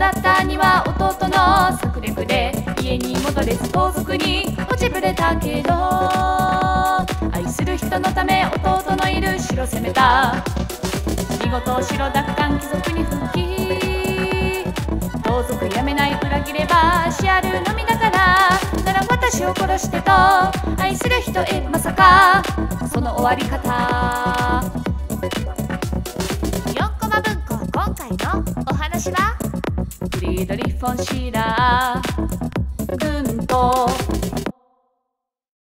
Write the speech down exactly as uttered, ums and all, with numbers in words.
だった兄は弟の策略で家に戻れず盗賊に落ちぶれたけど、愛する人のため弟のいる城攻めた。見事城奪還貴族に復帰。盗賊やめない裏切ればしあるのみだから、なら私を殺してと愛する人へまさかその終わり方。 よんコマ文庫今回のお話は、 フリードリヒ・フォン・シーラー軍と